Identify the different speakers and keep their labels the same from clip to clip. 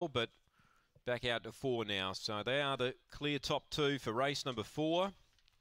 Speaker 1: but back out to 4 now. So they are the clear top 2 for race number 4.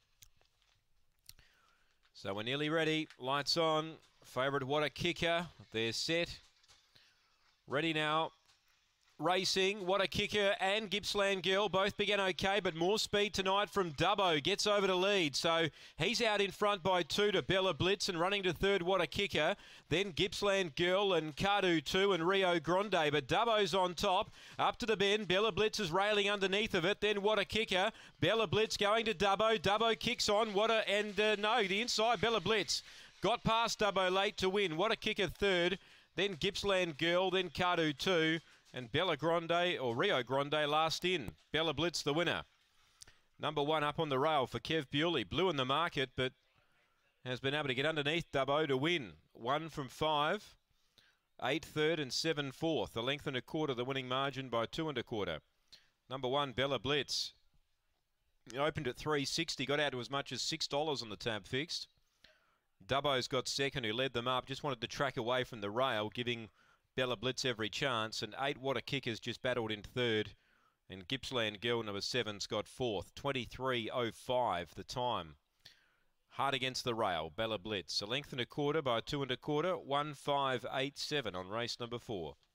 Speaker 1: So we're nearly ready. Lights on. Favourite What a Kicker. They're set. Ready now. Racing, What a Kicker and Gippsland Girl both began okay, but more speed tonight from Dubbo. Gets over to lead, so he's out in front by 2 to Bella Blitz, and running to third, What a Kicker. Then Gippsland Girl and Cardu 2 and Rio Grande, but Dubbo's on top. Up to the bend, Bella Blitz is railing underneath of it. Then What a Kicker. Bella Blitz going to Dubbo. Dubbo kicks on. No, the inside Bella Blitz got past Dubbo late to win. What a Kicker third. Then Gippsland Girl. Then Cardu 2. And Bella Grande, or Rio Grande, last in. Bella Blitz the winner. Number 1 up on the rail for Kev Bewley. Blue in the market, but has been able to get underneath Dubbo to win. 1 from 5. 8 third and 7 fourth. A length and a quarter, the winning margin by 2 1/4. Number 1, Bella Blitz. He opened at $3.60, got out to as much as $6 on the tab fixed. Dubbo's got second, who led them up. Just wanted to track away from the rail, giving Bella Blitz every chance, and 8 What a Kicker's just battled in third, and Gippsland Girl number 7's got fourth. 23.05 the time. Hard against the rail, Bella Blitz. A length and a quarter by 2 1/4. 1.587 on race number 4.